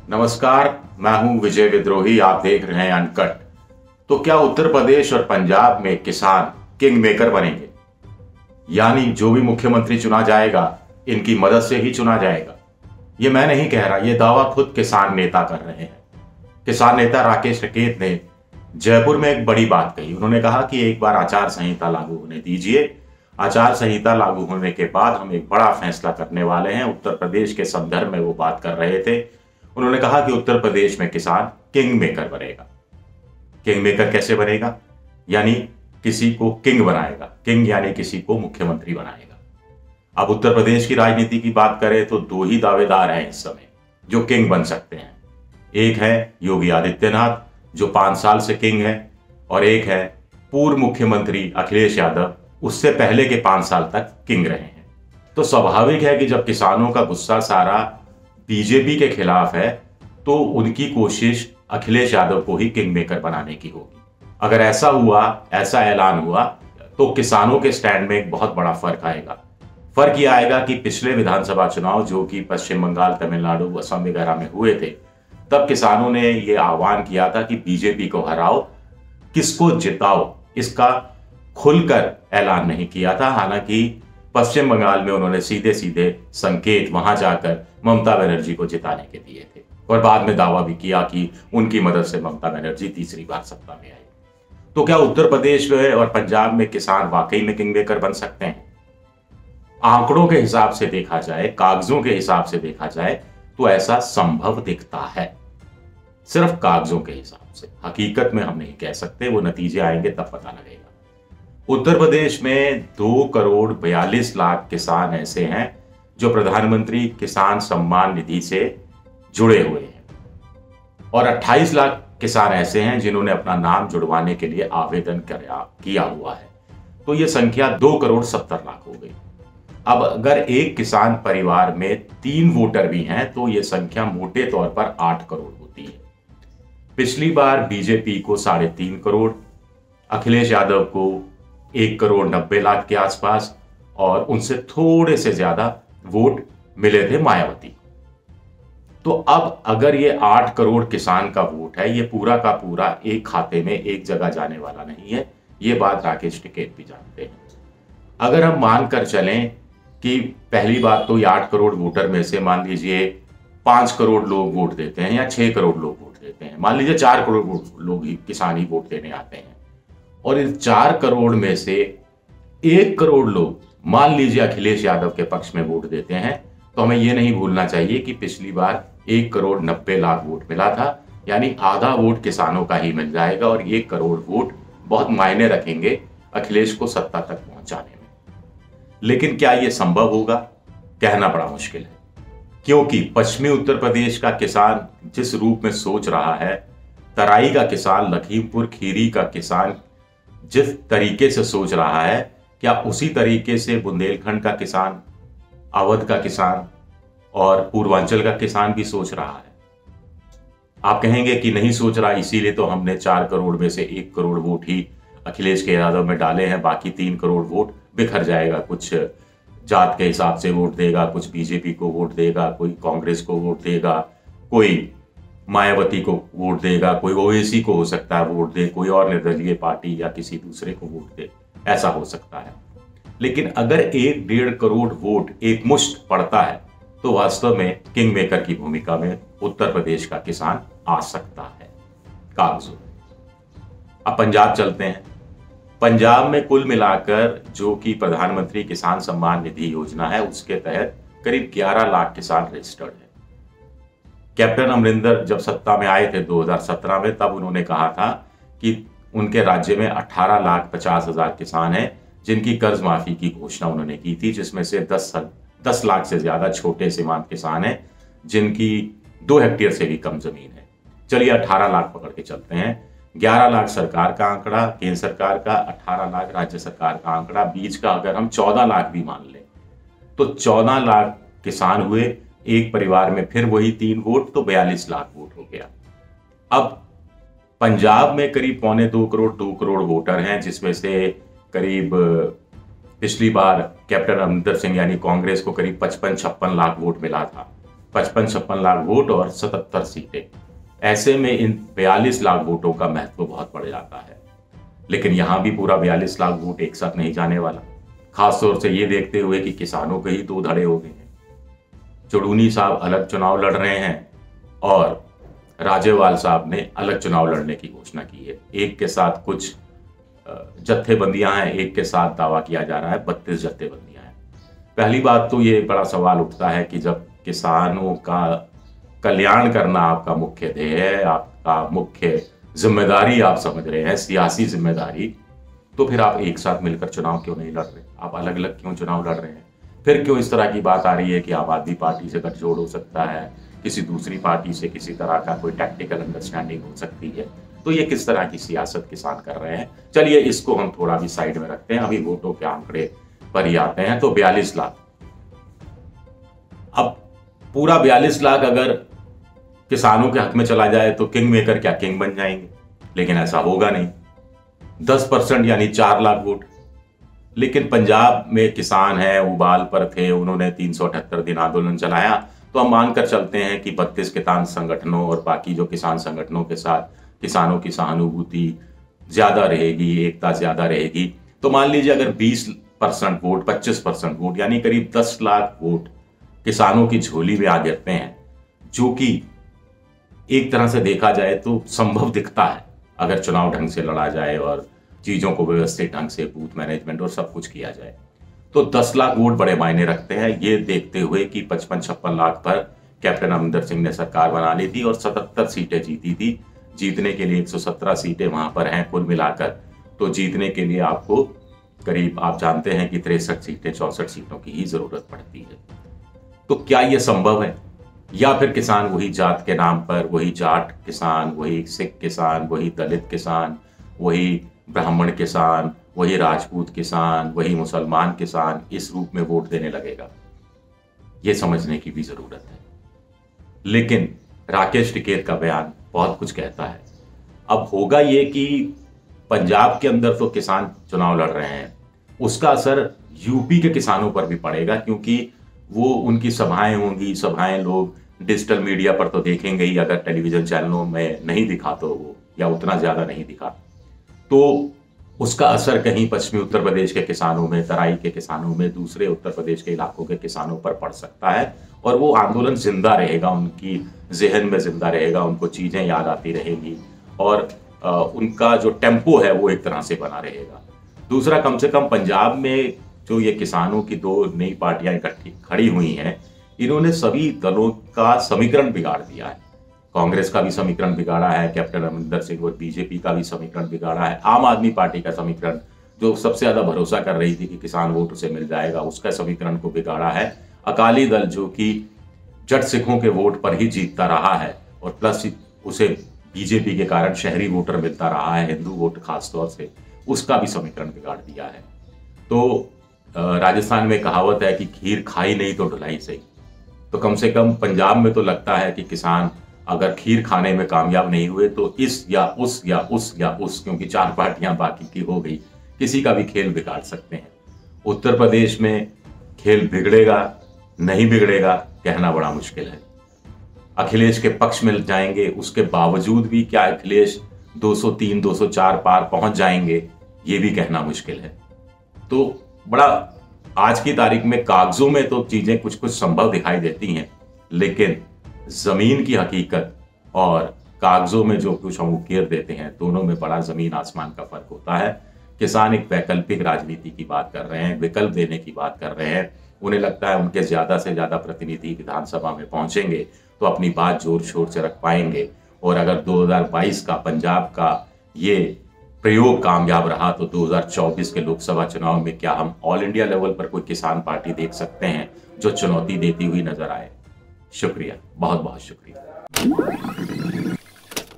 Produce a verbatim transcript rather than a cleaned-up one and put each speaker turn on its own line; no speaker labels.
नमस्कार, मैं हूं विजय विद्रोही। आप देख रहे हैं अनकट। तो क्या उत्तर प्रदेश और पंजाब में किसान किंग मेकर बनेंगे? यानी जो भी मुख्यमंत्री चुना जाएगा इनकी मदद से ही चुना जाएगा? ये मैं नहीं कह रहा, ये दावा खुद किसान नेता कर रहे हैं। किसान नेता राकेश टिकैत ने जयपुर में एक बड़ी बात कही। उन्होंने कहा कि एक बार आचार संहिता लागू होने दीजिए। आचार संहिता लागू होने के बाद हम एक बड़ा फैसला करने वाले हैं। उत्तर प्रदेश के संदर्भ में वो बात कर रहे थे। उन्होंने कहा कि उत्तर प्रदेश में किसान किंग मेकर बनेगा। किंग मेकर कैसे बनेगा? यानी किसी को किंग बनाएगा। किंग यानी किसी को मुख्यमंत्री बनाएगा। अब उत्तर प्रदेश की राजनीति की बात करें तो दो ही दावेदार हैं इस समय जो किंग बन सकते हैं। एक है योगी आदित्यनाथ जो पांच साल से किंग है, और एक है पूर्व मुख्यमंत्री अखिलेश यादव, उससे पहले के पांच साल तक किंग रहे हैं। तो स्वाभाविक है कि जब किसानों का गुस्सा सारा बीजेपी के खिलाफ है तो उनकी कोशिश अखिलेश यादव को ही किंग मेकर बनाने की होगी। अगर ऐसा हुआ, ऐसा ऐलान हुआ, तो किसानों के स्टैंड में एक बहुत बड़ा फर्क आएगा। फर्क यह आएगा कि पिछले विधानसभा चुनाव जो कि पश्चिम बंगाल, तमिलनाडु, असम वगैरह में हुए थे, तब किसानों ने यह आह्वान किया था कि बीजेपी को हराओ, किसको जिताओ, इसका खुलकर ऐलान नहीं किया था। हालांकि पश्चिम बंगाल में उन्होंने सीधे सीधे संकेत वहां जाकर ममता बनर्जी को जिताने के दिए थे, और बाद में दावा भी किया कि उनकी मदद से ममता बनर्जी तीसरी बार सत्ता में आई। तो क्या उत्तर प्रदेश में और पंजाब में किसान वाकई में किंग मेकर बन सकते हैं? आंकड़ों के हिसाब से देखा जाए, कागजों के हिसाब से देखा जाए तो ऐसा संभव दिखता है। सिर्फ कागजों के हिसाब से, हकीकत में हम नहीं कह सकते। वो नतीजे आएंगे तब पता लगेगा। उत्तर प्रदेश में दो करोड़ बयालीस लाख किसान ऐसे हैं जो प्रधानमंत्री किसान सम्मान निधि से जुड़े हुए हैं, और अट्ठाईस लाख किसान ऐसे हैं जिन्होंने अपना नाम जुड़वाने के लिए आवेदन किया हुआ है। तो यह संख्या दो करोड़ सत्तर लाख हो गई। अब अगर एक किसान परिवार में तीन वोटर भी हैं तो यह संख्या मोटे तौर पर आठ करोड़ होती है। पिछली बार बीजेपी को साढ़े तीन करोड़, अखिलेश यादव को एक करोड़ नब्बे लाख के आसपास, और उनसे थोड़े से ज्यादा वोट मिले थे मायावती। तो अब अगर ये आठ करोड़ किसान का वोट है, ये पूरा का पूरा एक खाते में एक जगह जाने वाला नहीं है। ये बात राकेश टिकैत भी जानते हैं। अगर हम मानकर चलें कि पहली बात तो ये आठ करोड़ वोटर में से मान लीजिए पांच करोड़ लोग वोट देते हैं या छह करोड़ लोग वोट देते हैं, मान लीजिए चार करोड़ लोग ही किसान ही वोट देने आते हैं, और इस चार करोड़ में से एक करोड़ लोग मान लीजिए अखिलेश यादव के पक्ष में वोट देते हैं, तो हमें यह नहीं भूलना चाहिए कि पिछली बार एक करोड़ नब्बे लाख वोट मिला था। यानी आधा वोट किसानों का ही मिल जाएगा, और एक करोड़ वोट बहुत मायने रखेंगे अखिलेश को सत्ता तक पहुंचाने में। लेकिन क्या यह संभव होगा? कहना बड़ा मुश्किल है, क्योंकि पश्चिमी उत्तर प्रदेश का किसान जिस रूप में सोच रहा है, तराई का किसान, लखीमपुर खीरी का किसान जिस तरीके से सोच रहा है, क्या उसी तरीके से बुंदेलखंड का किसान, अवध का किसान और पूर्वांचल का किसान भी सोच रहा है? आप कहेंगे कि नहीं सोच रहा, इसीलिए तो हमने चार करोड़ में से एक करोड़ वोट ही अखिलेश के यादव में डाले हैं, बाकी तीन करोड़ वोट बिखर जाएगा। कुछ जात के हिसाब से वोट देगा, कुछ बीजेपी को वोट देगा, कोई कांग्रेस को वोट देगा, कोई मायावती को वोट देगा, कोई ओवैसी को हो सकता है वोट दे, कोई और निर्दलीय पार्टी या किसी दूसरे को वोट दे, ऐसा हो सकता है। लेकिन अगर एक डेढ़ करोड़ वोट एक मुश्त पड़ता है तो वास्तव में किंग मेकर की भूमिका में उत्तर प्रदेश का किसान आ सकता है कागजों। अब पंजाब चलते हैं। पंजाब में कुल मिलाकर जो कि प्रधानमंत्री किसान सम्मान निधि योजना है, उसके तहत करीब ग्यारह लाख किसान रजिस्टर्ड है। कैप्टन अमरिंदर जब सत्ता में आए थे दो हज़ार सत्रह में, तब उन्होंने कहा था कि उनके राज्य में अठारह लाख पचास हजार किसान हैं जिनकी कर्ज माफी की घोषणा उन्होंने की थी, जिसमें से दस दस लाख से ज्यादा छोटे सीमांत किसान हैं जिनकी दो हेक्टेयर से भी कम जमीन है। चलिए अठारह लाख पकड़ के चलते हैं। ग्यारह लाख सरकार का आंकड़ा, केंद्र सरकार का, अठारह लाख राज्य सरकार का आंकड़ा, बीच का अगर हम चौदह लाख भी मान लें तो चौदह लाख किसान हुए। एक परिवार में फिर वही तीन वोट, तो बयालीस लाख वोट हो गया। अब पंजाब में करीब पौने दो करोड़ दो करोड़ वोटर हैं, जिसमें से करीब पिछली बार कैप्टन अमरिंदर सिंह यानी कांग्रेस को करीब पचपन छप्पन लाख वोट मिला था। पचपन छप्पन लाख वोट और सतहत्तर सीटें। ऐसे में इन बयालीस लाख वोटों का महत्व बहुत बढ़ जाता है। लेकिन यहां भी पूरा बयालीस लाख वोट एक साथ नहीं जाने वाला, खासतौर से ये देखते हुए कि किसानों के ही दो धड़े हो गए हैं। चुड़ूनी साहब अलग चुनाव लड़ रहे हैं और राजेवाल साहब ने अलग चुनाव लड़ने की घोषणा की है। एक के साथ कुछ जत्थेबंदियां हैं, एक के साथ दावा किया जा रहा है बत्तीस जत्थेबंदियां हैं। पहली बात तो ये बड़ा सवाल उठता है कि जब किसानों का कल्याण करना आपका मुख्य ध्येय है, आपका मुख्य जिम्मेदारी आप समझ रहे हैं, सियासी जिम्मेदारी, तो फिर आप एक साथ मिलकर चुनाव क्यों नहीं लड़ रहे? आप अलग अलग क्यों चुनाव लड़ रहे हैं? फिर क्यों इस तरह की बात आ रही है कि आम आदमी पार्टी से गठजोड़ हो सकता है, किसी दूसरी पार्टी से किसी तरह का कोई टैक्टिकल अंडरस्टैंडिंग हो सकती है? तो ये किस तरह की सियासत किसान कर रहे हैं? चलिए इसको हम थोड़ा भी साइड में रखते हैं, अभी वोटों के आंकड़े पर ही आते हैं। तो बयालीस लाख, अब पूरा बयालीस लाख अगर किसानों के हक में चला जाए तो किंग मेकर क्या किंग बन जाएंगे? लेकिन ऐसा होगा नहीं। दस परसेंट यानी चार लाख वोट। लेकिन पंजाब में किसान है, उबाल पर थे, उन्होंने तीन सौ अठहत्तर दिन आंदोलन चलाया, तो हम मानकर चलते हैं कि बत्तीस किसान संगठनों और बाकी जो किसान संगठनों के साथ किसानों की सहानुभूति ज्यादा रहेगी, एकता ज्यादा रहेगी। तो मान लीजिए अगर बीस परसेंट वोट, पच्चीस परसेंट वोट यानी करीब दस लाख वोट किसानों की झोली में आ गिरते हैं, जो कि एक तरह से देखा जाए तो संभव दिखता है अगर चुनाव ढंग से लड़ा जाए और चीजों को व्यवस्थित ढंग से बूथ मैनेजमेंट और सब कुछ किया जाए, तो दस लाख वोट बड़े मायने रखते हैं। ये देखते हुए कि पचपन छप्पन लाख पर कैप्टन अमरिंदर सिंह ने सरकार बना ली थी और सतहत्तर सीटें जीती थी। जीतने के लिए एक सौ सत्रह सीटें वहां पर हैं कुल मिलाकर, तो जीतने के लिए आपको करीब, आप जानते हैं कि तिरसठ सीटें चौसठ सीटों की ही जरूरत पड़ती है। तो क्या यह संभव है? या फिर किसान वही जात के नाम पर, वही जाट किसान, वही सिख किसान, वही दलित किसान, वही ब्राह्मण किसान, वही राजपूत किसान, वही मुसलमान किसान इस रूप में वोट देने लगेगा? यह समझने की भी जरूरत है। लेकिन राकेश टिकैत का बयान बहुत कुछ कहता है। अब होगा ये कि पंजाब के अंदर तो किसान चुनाव लड़ रहे हैं, उसका असर यूपी के किसानों पर भी पड़ेगा, क्योंकि वो उनकी सभाएं होंगी, सभाएं लोग डिजिटल मीडिया पर तो देखेंगे ही, अगर टेलीविजन चैनलों में नहीं दिखा तो वो, या उतना ज्यादा नहीं दिखा, तो उसका असर कहीं पश्चिमी उत्तर प्रदेश के किसानों में, तराई के किसानों में, दूसरे उत्तर प्रदेश के इलाकों के किसानों पर पड़ सकता है। और वो आंदोलन जिंदा रहेगा, उनकी जहन में जिंदा रहेगा, उनको चीजें याद आती रहेंगी और आ, उनका जो टेम्पो है वो एक तरह से बना रहेगा। दूसरा, कम से कम पंजाब में जो ये किसानों की दो नई पार्टियां इकट्ठी खड़ी हुई हैं, इन्होंने सभी दलों का समीकरण बिगाड़ दिया है। कांग्रेस का भी समीकरण बिगाड़ा है कैप्टन अमरिंदर सिंह, और बीजेपी का भी समीकरण बिगाड़ा है। आम आदमी पार्टी का समीकरण, जो सबसे ज्यादा भरोसा कर रही थी कि किसान वोट उसे मिल जाएगा, उसका समीकरण को बिगाड़ा है। अकाली दल जो कि जट सिखों के वोट पर ही जीतता रहा है और प्लस उसे बीजेपी के कारण शहरी वोटर मिलता रहा है, हिंदू वोट खासतौर से, उसका भी समीकरण बिगाड़ दिया है। तो राजस्थान में कहावत है कि खीर खाई नहीं तो ढुलाई सही। तो कम से कम पंजाब में तो लगता है कि किसान अगर खीर खाने में कामयाब नहीं हुए तो इस या उस या उस या उस, क्योंकि चार पार्टियां बाकी की हो गई, किसी का भी खेल बिगाड़ सकते हैं। उत्तर प्रदेश में खेल बिगड़ेगा नहीं बिगड़ेगा कहना बड़ा मुश्किल है। अखिलेश के पक्ष में जाएंगे, उसके बावजूद भी क्या अखिलेश दो सौ तीन दो सौ चार पार पहुंच जाएंगे, ये भी कहना मुश्किल है। तो बड़ा आज की तारीख में कागजों में तो चीजें कुछ कुछ संभव दिखाई देती हैं, लेकिन जमीन की हकीकत और कागजों में जो कुछ हम उकेर देते हैं, दोनों में बड़ा जमीन आसमान का फर्क होता है। किसान एक वैकल्पिक राजनीति की बात कर रहे हैं, विकल्प देने की बात कर रहे हैं। उन्हें लगता है उनके ज्यादा से ज्यादा प्रतिनिधि विधानसभा में पहुंचेंगे तो अपनी बात जोर शोर से रख पाएंगे, और अगर दो हज़ार बाईस का पंजाब का ये प्रयोग कामयाब रहा तो दो हज़ार चौबीस के लोकसभा चुनाव में क्या हम ऑल इंडिया लेवल पर कोई किसान पार्टी देख सकते हैं जो चुनौती देती हुई नजर आए? शुक्रिया, बहुत बहुत शुक्रिया।